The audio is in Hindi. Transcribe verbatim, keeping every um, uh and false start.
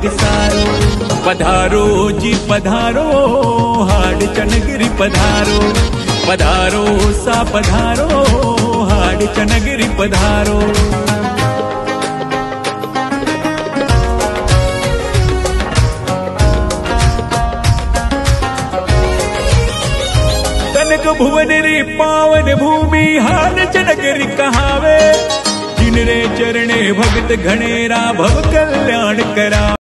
मार्ग सारो। पधारो जी पधारो हाड़ चनगिरी पधारो, पधारो सा पधारो हाड़ चनगिरी पधारो। कनक भुवन री पावन भूमि हाड़ चनगिरी कहावे। जिन रे चरणे भगत घनेरा भव कल्याण करा।